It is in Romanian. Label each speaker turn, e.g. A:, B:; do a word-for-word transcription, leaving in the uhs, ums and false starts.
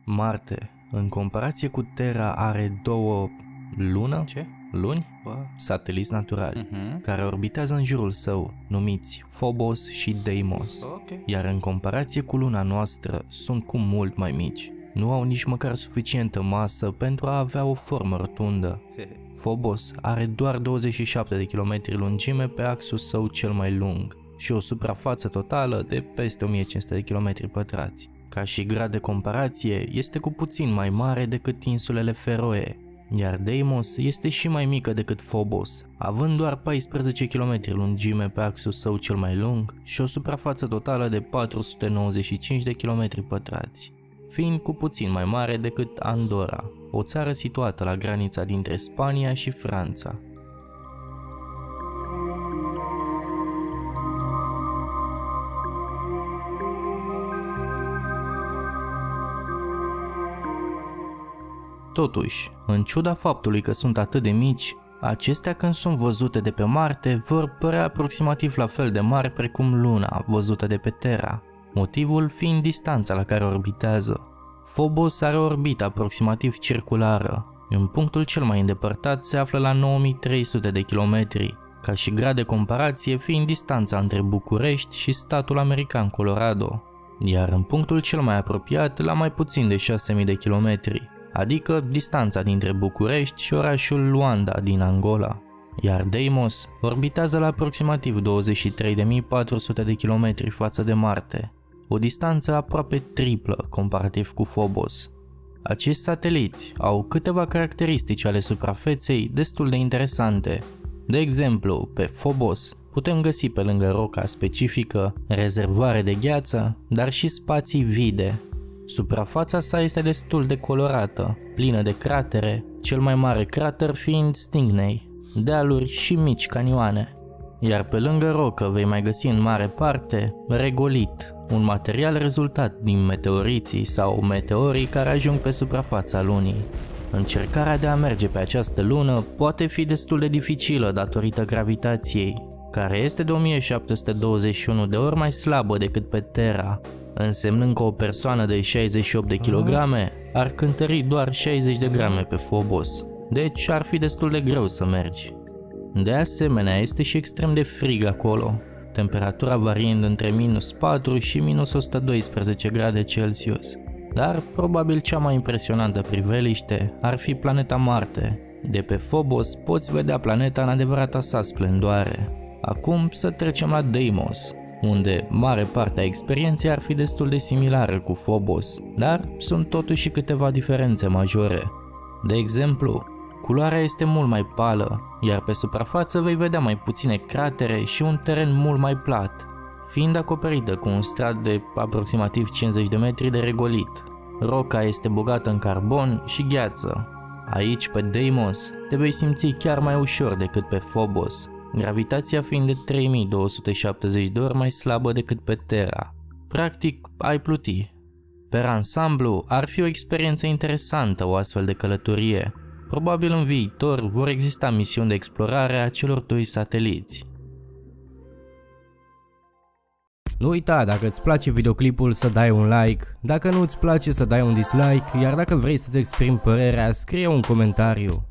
A: Marte, în comparație cu Terra, are două lună?
B: Ce?
A: Luni?
B: Bă.
A: Sateliți naturali,
B: Uh-huh.
A: care orbitează în jurul său, numiți Phobos și Deimos.
B: Ok.
A: Iar în comparație cu luna noastră, sunt cu mult mai mici. Nu au nici măcar suficientă masă pentru a avea o formă rotundă. Phobos are doar douăzeci și șapte de kilometri lungime pe axul său cel mai lung și o suprafață totală de peste o mie cinci sute de kilometri pătrați. Ca și grad de comparație, este cu puțin mai mare decât insulele Feroe, iar Deimos este și mai mică decât Phobos, având doar paisprezece kilometri lungime pe axul său cel mai lung și o suprafață totală de patru sute nouăzeci și cinci de kilometri pătrați, fiind cu puțin mai mare decât Andorra, o țară situată la granița dintre Spania și Franța. Totuși, în ciuda faptului că sunt atât de mici, acestea când sunt văzute de pe Marte vor părea aproximativ la fel de mari precum Luna văzută de pe Terra, motivul fiind distanța la care orbitează. Phobos are o orbită aproximativ circulară, în punctul cel mai îndepărtat se află la nouă mii trei sute de kilometri, ca și grad de comparație fiind distanța între București și statul american Colorado, iar în punctul cel mai apropiat la mai puțin de șase mii de kilometri, adică distanța dintre București și orașul Luanda din Angola. Iar Deimos orbitează la aproximativ douăzeci și trei de mii patru sute de kilometri față de Marte, o distanță aproape triplă comparativ cu Phobos. Acești sateliți au câteva caracteristici ale suprafeței destul de interesante. De exemplu, pe Phobos putem găsi pe lângă roca specifică rezervoare de gheață, dar și spații vide. Suprafața sa este destul de colorată, plină de cratere, cel mai mare crater fiind Stinkney, dealuri și mici canioane. Iar pe lângă rocă vei mai găsi în mare parte regolit, un material rezultat din meteoriții sau meteorii care ajung pe suprafața lunii. Încercarea de a merge pe această lună poate fi destul de dificilă datorită gravitației, care este de o mie șapte sute douăzeci și unu de ori mai slabă decât pe Terra, însemnând că o persoană de șaizeci și opt de kilograme ar cântări doar șaizeci de grame pe Phobos, deci ar fi destul de greu să mergi. De asemenea, este și extrem de frig acolo, temperatura variind între minus patru și minus o sută doisprezece grade Celsius. Dar probabil cea mai impresionantă priveliște ar fi planeta Marte. De pe Phobos poți vedea planeta în adevărata sa splendoare. Acum să trecem la Deimos, unde mare parte a experienței ar fi destul de similară cu Phobos, dar sunt totuși și câteva diferențe majore. De exemplu, culoarea este mult mai pală, iar pe suprafață vei vedea mai puține cratere și un teren mult mai plat, fiind acoperită cu un strat de aproximativ cincizeci de metri de regolit. Roca este bogată în carbon și gheață. Aici, pe Deimos, te vei simți chiar mai ușor decât pe Phobos, gravitația fiind de trei mii două sute șaptezeci de ori mai slabă decât pe Terra. Practic, ai pluti. Per ansamblu, ar fi o experiență interesantă o astfel de călătorie. Probabil în viitor vor exista misiuni de explorare a celor doi sateliți.
C: Nu uita, dacă îți place videoclipul, să dai un like, dacă nu îți place să dai un dislike, iar dacă vrei să-ți exprimi părerea, scrie un comentariu.